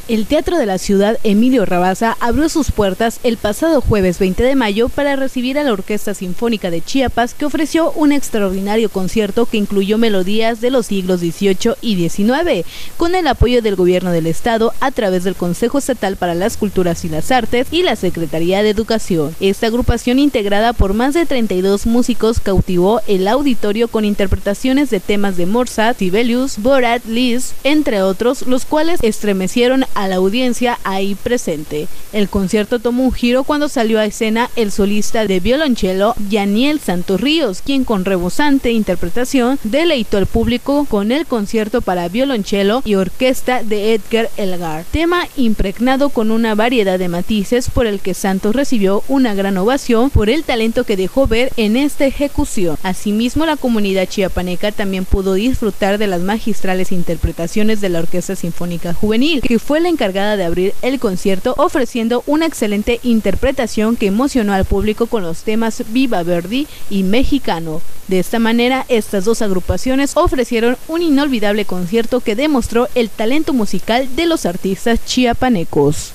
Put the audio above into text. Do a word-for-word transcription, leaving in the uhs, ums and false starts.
El Teatro de la Ciudad Emilio Rabasa abrió sus puertas el pasado jueves veinte de mayo para recibir a la Orquesta Sinfónica de Chiapas, que ofreció un extraordinario concierto que incluyó melodías de los siglos dieciocho y diecinueve, con el apoyo del Gobierno del Estado a través del Consejo Estatal para las Culturas y las Artes y la Secretaría de Educación. Esta agrupación, integrada por más de treinta y dos músicos, cautivó el auditorio con interpretaciones de temas de Mozart, Sibelius, Borat, Liszt, entre otros, los cuales estremecieron a la audiencia ahí presente. El concierto tomó un giro cuando salió a escena el solista de violonchelo Yaniel Santos Ríos, quien con rebosante interpretación deleitó al público con el concierto para violonchelo y orquesta de Edgar Elgar, tema impregnado con una variedad de matices, por el que Santos recibió una gran ovación por el talento que dejó ver en esta ejecución. Asimismo, la comunidad chiapaneca también pudo disfrutar de las magistrales interpretaciones de la Orquesta Sinfónica Juvenil, que fue la encargada de abrir el concierto, ofreciendo una excelente interpretación que emocionó al público con los temas Viva Verdi y Mexicano. De esta manera, estas dos agrupaciones ofrecieron un inolvidable concierto que demostró el talento musical de los artistas chiapanecos.